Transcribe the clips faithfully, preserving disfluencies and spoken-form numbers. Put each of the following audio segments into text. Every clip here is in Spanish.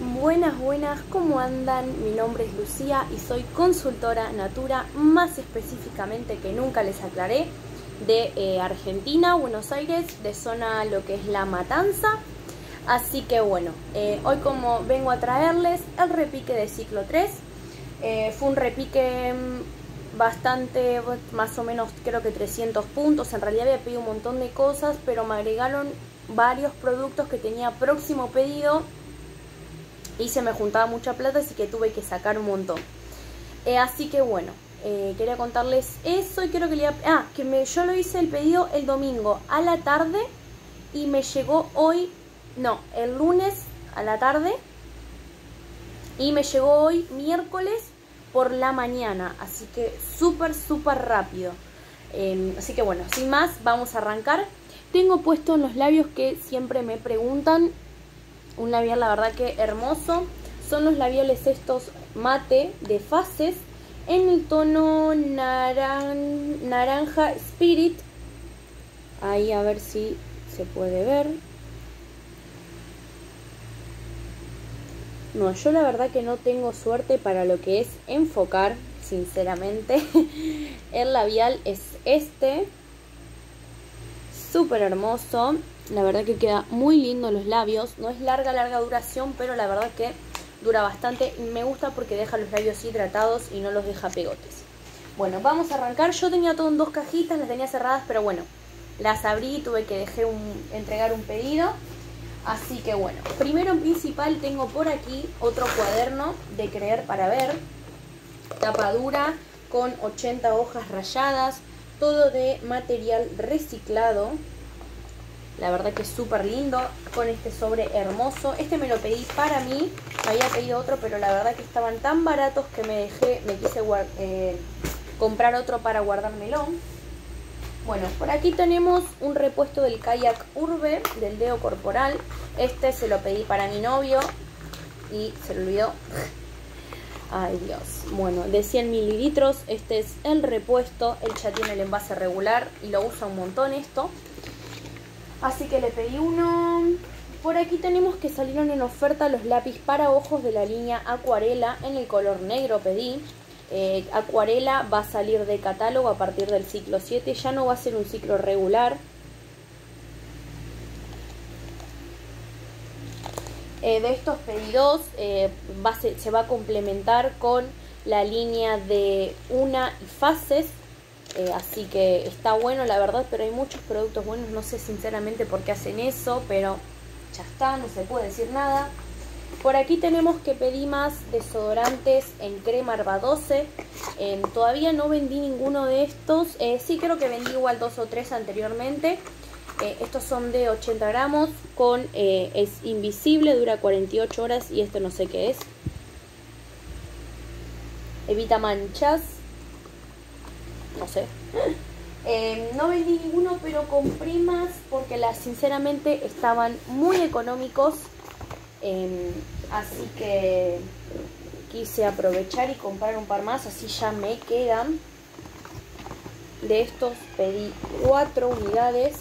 Buenas, buenas, ¿cómo andan? Mi nombre es Lucía y soy consultora Natura, más específicamente que nunca les aclaré, de eh, Argentina, Buenos Aires, de zona lo que es La Matanza. Así que bueno, eh, hoy como vengo a traerles el repique de ciclo tres, eh, fue un repique bastante, más o menos creo que trescientos puntos, en realidad había pedido un montón de cosas, pero me agregaron varios productos que tenía próximo pedido y se me juntaba mucha plata, así que tuve que sacar un montón. Eh, así que bueno, eh, quería contarles eso y quiero que le... Ah, que me, yo lo hice el pedido el domingo a la tarde y me llegó hoy, no, el lunes a la tarde y me llegó hoy miércoles por la mañana, así que súper, súper rápido. Eh, así que bueno, sin más, vamos a arrancar. Tengo puesto en los labios que siempre me preguntan. Un labial la verdad que hermoso. Son los labiales estos mate de Faces en el tono naran, naranja Spirit. Ahí a ver si se puede ver. No, yo la verdad que no tengo suerte para lo que es enfocar, sinceramente. El labial es este. Súper hermoso. La verdad que queda muy lindo los labios. No es larga, larga duración, pero la verdad que dura bastante. Me gusta porque deja los labios hidratados y no los deja pegotes. Bueno, vamos a arrancar. Yo tenía todo en dos cajitas, las tenía cerradas, pero bueno, las abrí y tuve que dejé un, entregar un pedido. Así que bueno, primero en principal tengo por aquí otro cuaderno de Creer para Ver. Tapa dura con ochenta hojas rayadas. Todo de material reciclado. La verdad que es súper lindo, con este sobre hermoso. Este me lo pedí para mí, me había pedido otro, pero la verdad que estaban tan baratos que me dejé, me quise eh, comprar otro para guardármelo. Bueno, por aquí tenemos un repuesto del Kayak Urbe, del Deo Corporal. Este se lo pedí para mi novio y se lo olvidó. Ay Dios. Bueno, de cien mililitros, este es el repuesto. Él ya tiene el envase regular y lo usa un montón esto. Así que le pedí uno. Por aquí tenemos que salieron en oferta los lápiz para ojos de la línea Acuarela. En el color negro pedí. Eh, Acuarela va a salir de catálogo a partir del ciclo siete. Ya no va a ser un ciclo regular. Eh, de estos pedidos eh, va a ser, se va a complementar con la línea de Una y Faces. Eh, así que está bueno la verdad, pero hay muchos productos buenos, no sé sinceramente por qué hacen eso, pero ya está, no se puede decir nada. Por aquí tenemos que pedí más desodorantes en crema Arba doce. Eh, todavía no vendí ninguno de estos, eh, sí creo que vendí igual dos o tres anteriormente. Eh, estos son de ochenta gramos, con eh, es invisible, dura cuarenta y ocho horas y esto no sé qué es. Evita manchas. No sé. Eh, no vendí ninguno, pero compré más porque las sinceramente estaban muy económicos. Eh, así que quise aprovechar y comprar un par más, así ya me quedan. De estos pedí cuatro unidades.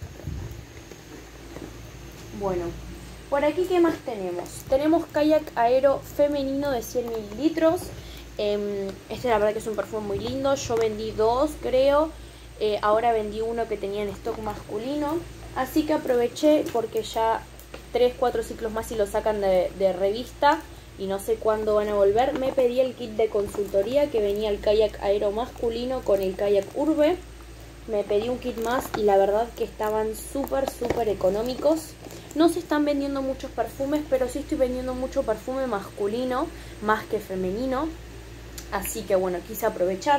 Bueno, por aquí ¿qué más tenemos? Tenemos Kayak Aero femenino de cien mililitros. Eh, este la verdad que es un perfume muy lindo. Yo vendí dos creo, eh, ahora vendí uno que tenía en stock masculino, así que aproveché porque ya tres cuatro ciclos más y lo sacan de, de revista y no sé cuándo van a volver. Me pedí el kit de consultoría que venía el Kayak Aero masculino con el Kayak Urbe. Me pedí un kit más y la verdad que estaban súper súper económicos. No se están vendiendo muchos perfumes, pero sí estoy vendiendo mucho perfume masculino más que femenino. Así que bueno, quise aprovechar.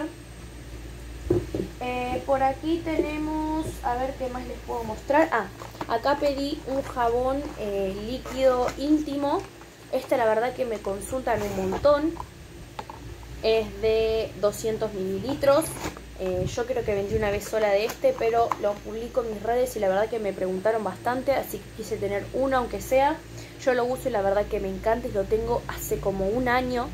Eh, por aquí tenemos, a ver qué más les puedo mostrar. Ah, acá pedí un jabón eh, líquido íntimo. Este la verdad que me consultan un montón. Es de doscientos mililitros. Eh, yo creo que vendí una vez sola de este, pero lo publico en mis redes y la verdad que me preguntaron bastante, así que quise tener uno aunque sea. Yo lo uso y la verdad que me encanta y lo tengo hace como un año.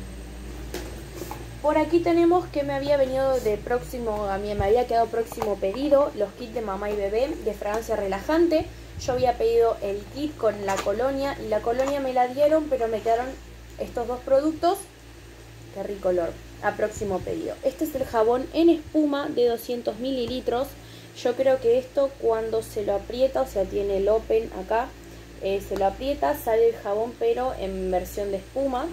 Por aquí tenemos que me había venido de próximo, a mí me había quedado próximo pedido, los kits de mamá y bebé de fragancia relajante. Yo había pedido el kit con la colonia y la colonia me la dieron, pero me quedaron estos dos productos. Qué rico olor. A próximo pedido. Este es el jabón en espuma de doscientos mililitros. Yo creo que esto cuando se lo aprieta, o sea, tiene el open acá, eh, se lo aprieta, sale el jabón, pero en versión de espuma.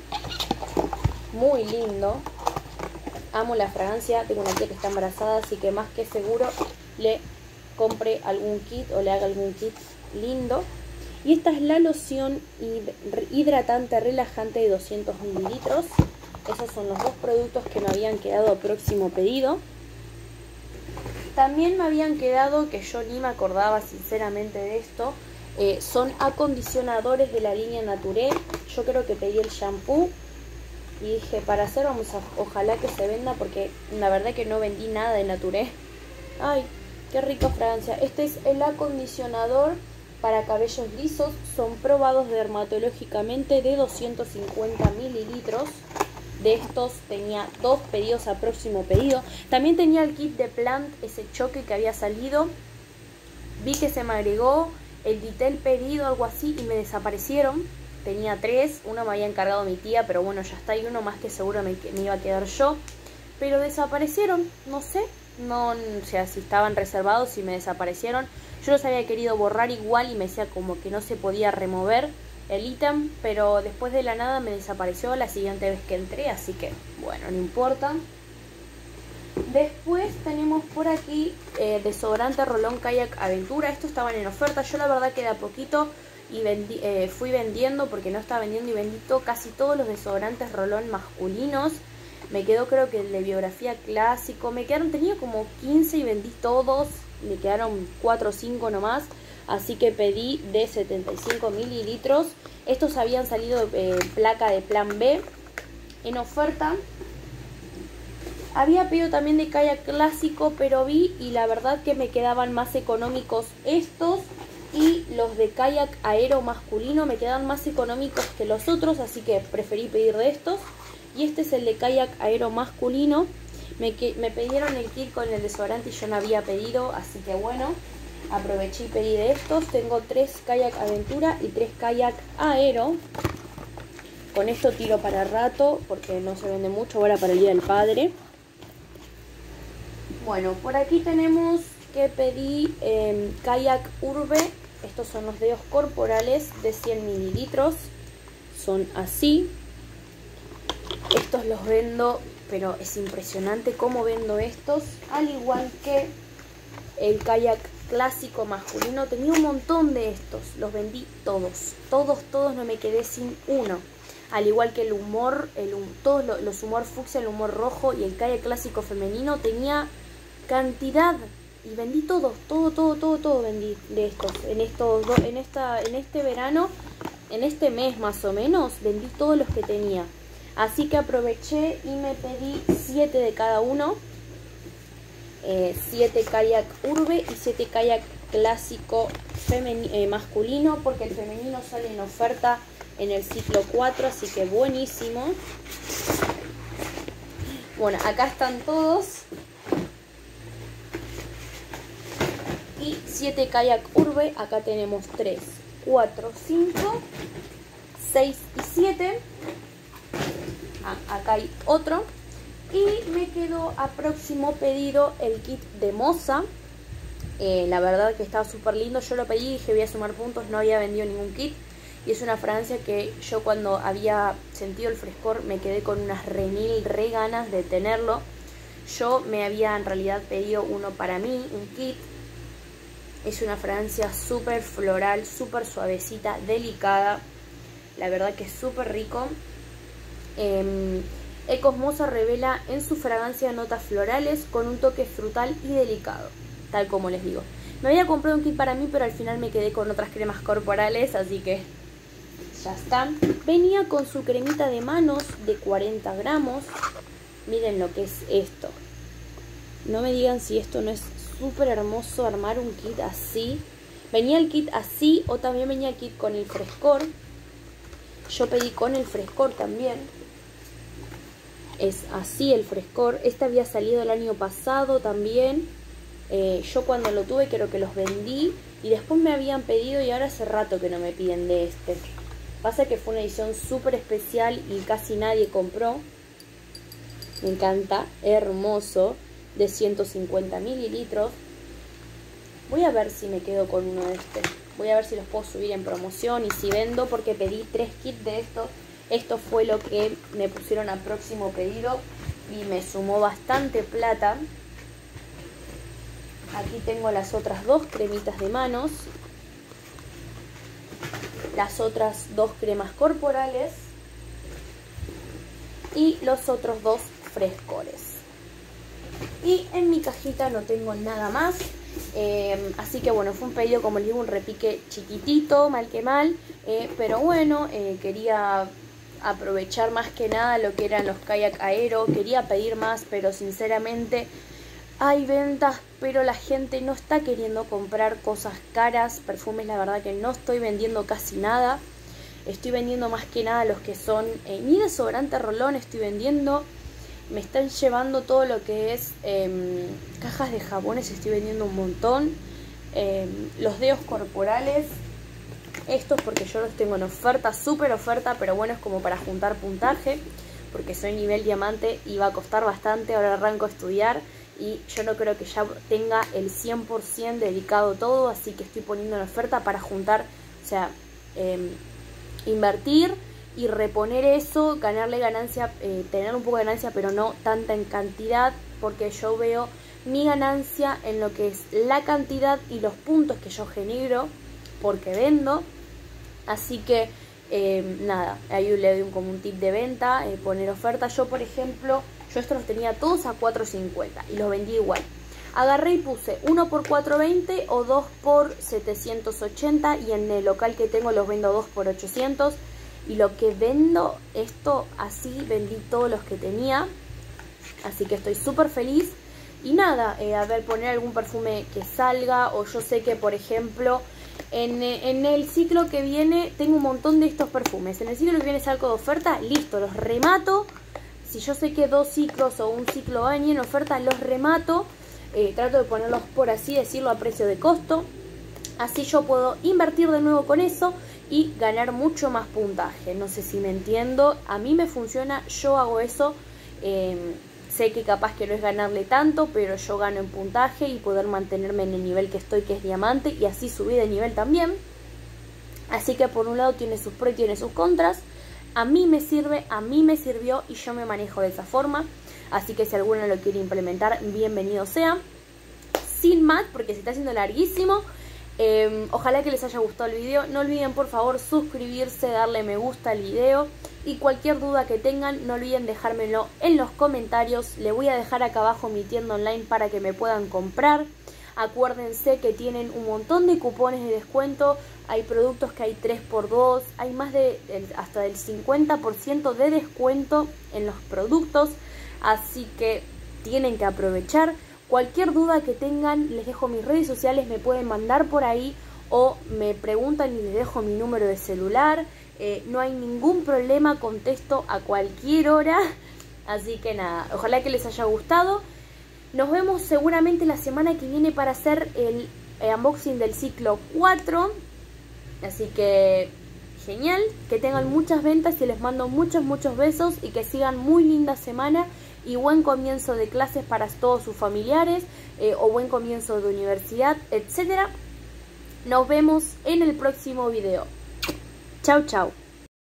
Muy lindo. Amo la fragancia. Tengo una tía que está embarazada, así que más que seguro le compre algún kit o le haga algún kit lindo. Y esta es la loción hidratante relajante de doscientos mililitros. Esos son los dos productos que me habían quedado a próximo pedido. También me habían quedado, que yo ni me acordaba sinceramente de esto, eh, son acondicionadores de la línea Nature. Yo creo que pedí el shampoo y dije, para hacer vamos a, ojalá que se venda, porque la verdad que no vendí nada de Nature. Ay, qué rica fragancia. Este es el acondicionador para cabellos lisos. Son probados dermatológicamente de doscientos cincuenta mililitros. De estos tenía dos pedidos a próximo pedido. También tenía el kit de Plant, ese choque que había salido. Vi que se me agregó, edité el pedido, algo así, y me desaparecieron. Tenía tres, uno me había encargado mi tía, pero bueno, ya está. Y uno más que seguro me, me iba a quedar yo. Pero desaparecieron, no sé. No, o sea, si estaban reservados, si me desaparecieron. Yo los había querido borrar igual y me decía como que no se podía remover el ítem, pero después de la nada me desapareció la siguiente vez que entré, así que bueno, no importa. Después tenemos por aquí eh, desodorante Rolón Kayak Aventura. Estos estaban en oferta. Yo la verdad que de a poquito y vendí, eh, fui vendiendo porque no estaba vendiendo, y vendí todo, casi todos los desodorantes Rolón masculinos. Me quedó creo que el de biografía clásico. Me quedaron, tenía como quince y vendí todos. Me quedaron cuatro o cinco nomás. Así que pedí de setenta y cinco mililitros. Estos habían salido eh, placa de plan B en oferta. Había pedido también de kayak clásico, pero vi y la verdad que me quedaban más económicos estos. Y los de kayak aero masculino me quedaban más económicos que los otros, así que preferí pedir de estos. Y este es el de kayak aero masculino. Me, que, me pidieron el kit con el desodorante y yo no había pedido, así que bueno, aproveché y pedí de estos. Tengo tres kayak aventura y tres kayak aero. Con esto tiro para rato porque no se vende mucho ahora para el Día del Padre. Bueno, por aquí tenemos que pedí eh, kayak urbe. Estos son los dedos corporales de cien mililitros. Son así. Estos los vendo, pero es impresionante cómo vendo estos. Al igual que el kayak clásico masculino. Tenía un montón de estos. Los vendí todos. Todos, todos, no me quedé sin uno. Al igual que el humor, el, todos los humor fucsia, el humor rojo y el kayak clásico femenino. Tenía cantidad. Y vendí todos, todo, todo, todo, todo vendí de estos. En estos do, en esta, en este verano, en este mes más o menos, vendí todos los que tenía. Así que aproveché y me pedí siete de cada uno. siete kayak urbe y siete kayak clásico eh, masculino, porque el femenino sale en oferta en el ciclo cuatro, así que buenísimo. Bueno, acá están todos. Y siete kayak urbe, acá tenemos tres, cuatro, cinco, seis y siete. Ah, acá hay otro. Y me quedó a próximo pedido el kit de Moza. Eh, la verdad que estaba súper lindo. Yo lo pedí y dije voy a sumar puntos. No había vendido ningún kit. Y es una fragancia que yo cuando había sentido el frescor me quedé con unas re mil re ganas de tenerlo. Yo me había en realidad pedido uno para mí, un kit. Es una fragancia súper floral, súper suavecita, delicada. La verdad que es súper rico. Eh, Ecos Moza revela en su fragancia notas florales con un toque frutal y delicado, tal como les digo. Me había comprado un kit para mí, pero al final me quedé con otras cremas corporales, así que ya está. Venía con su cremita de manos de cuarenta gramos. Miren lo que es esto. No me digan si esto no es súper hermoso armar un kit así. Venía el kit así o también venía el kit con el frescor. Yo pedí con el frescor también. Es así el frescor. Este había salido el año pasado también. Eh, yo cuando lo tuve creo que los vendí. Y después me habían pedido y ahora hace rato que no me piden de este. Pasa que fue una edición súper especial y casi nadie compró. Me encanta, hermoso, de ciento cincuenta mililitros. Voy a ver si me quedo con uno de este. Voy a ver si los puedo subir en promoción y si vendo, porque pedí tres kits de estos. Esto fue lo que me pusieron a próximo pedido y me sumó bastante plata. Aquí tengo las otras dos cremitas de manos, las otras dos cremas corporales y los otros dos frescores. Y en mi cajita no tengo nada más, eh, así que bueno, fue un pedido, como les digo, un repique chiquitito, mal que mal, eh, pero bueno, eh, quería aprovechar más que nada lo que eran los kayak aero. Quería pedir más, pero sinceramente hay ventas, pero la gente no está queriendo comprar cosas caras. Perfumes, la verdad que no estoy vendiendo casi nada. Estoy vendiendo más que nada los que son, eh, ni desodorante rolón estoy vendiendo. Me están llevando todo lo que es eh, cajas de jabones, estoy vendiendo un montón. Eh, los dedos corporales, estos porque yo los tengo en oferta, súper oferta, pero bueno, es como para juntar puntaje, porque soy nivel diamante y va a costar bastante. Ahora arranco a estudiar y yo no creo que ya tenga el cien por ciento dedicado todo, así que estoy poniendo en oferta para juntar, o sea, eh, invertir y reponer eso, ganarle ganancia, eh, tener un poco de ganancia, pero no tanta en cantidad, porque yo veo mi ganancia en lo que es la cantidad y los puntos que yo genero porque vendo. Así que eh, nada, ahí le doy un, como un tip de venta, eh, poner oferta. Yo por ejemplo, yo estos los tenía todos a cuatro cincuenta y los vendí igual. Agarré y puse uno por cuatro veinte o dos por setecientos ochenta, y en el local que tengo los vendo dos por ochocientos. Y lo que vendo, esto así, vendí todos los que tenía. Así que estoy súper feliz. Y nada, eh, a ver, poner algún perfume que salga. O yo sé que, por ejemplo, en, en el ciclo que viene tengo un montón de estos perfumes. En el ciclo que viene salgo de oferta, listo, los remato. Si yo sé que dos ciclos o un ciclo van en oferta, los remato. Eh, trato de ponerlos, por así decirlo, a precio de costo. Así yo puedo invertir de nuevo con eso y ganar mucho más puntaje. No sé si me entiendo. A mí me funciona, yo hago eso. Eh, sé que capaz que no es ganarle tanto, pero yo gano en puntaje y poder mantenerme en el nivel que estoy, que es diamante, y así subir de nivel también. Así que por un lado tiene sus pros y tiene sus contras. A mí me sirve, a mí me sirvió y yo me manejo de esa forma. Así que si alguno lo quiere implementar, bienvenido sea. Sin más, porque se está haciendo larguísimo. Eh, ojalá que les haya gustado el video. No olviden por favor suscribirse, darle me gusta al video. Y cualquier duda que tengan, no olviden dejármelo en los comentarios. Le voy a dejar acá abajo mi tienda online para que me puedan comprar. Acuérdense que tienen un montón de cupones de descuento. Hay productos que hay tres por dos. Hay más de hasta del cincuenta por ciento de descuento en los productos. Así que tienen que aprovechar. Cualquier duda que tengan, les dejo mis redes sociales, me pueden mandar por ahí o me preguntan y les dejo mi número de celular. Eh, no hay ningún problema, contesto a cualquier hora. Así que nada, ojalá que les haya gustado. Nos vemos seguramente la semana que viene para hacer el, el unboxing del ciclo cuatro. Así que genial, que tengan muchas ventas y les mando muchos, muchos besos y que sigan muy linda semana. Y buen comienzo de clases para todos sus familiares, eh, o buen comienzo de universidad, etcétera. Nos vemos en el próximo video. Chau, chau.